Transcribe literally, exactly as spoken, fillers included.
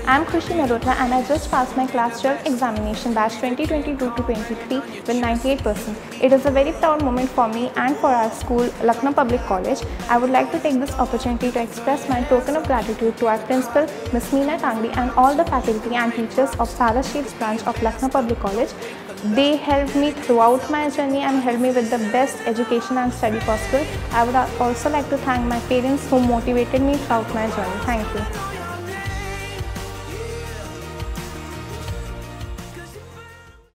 I'm Khushi Narota and I just passed my class twelve examination batch twenty twenty-two to twenty-three with ninety-eight percent. It is a very proud moment for me and for our school, Lucknow Public College. I would like to take this opportunity to express my token of gratitude to our principal, Miss Meena Tangri, and all the faculty and teachers of Tara Sheets branch of Lucknow Public College. They helped me throughout my journey and helped me with the best education and study possible. I would also like to thank my parents who motivated me throughout my journey. Thank you.